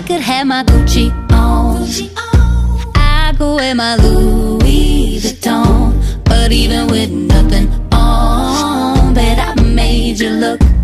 could have my Gucci on, I could wear my Louis Vuitton, but even with nothing on, bet I made you look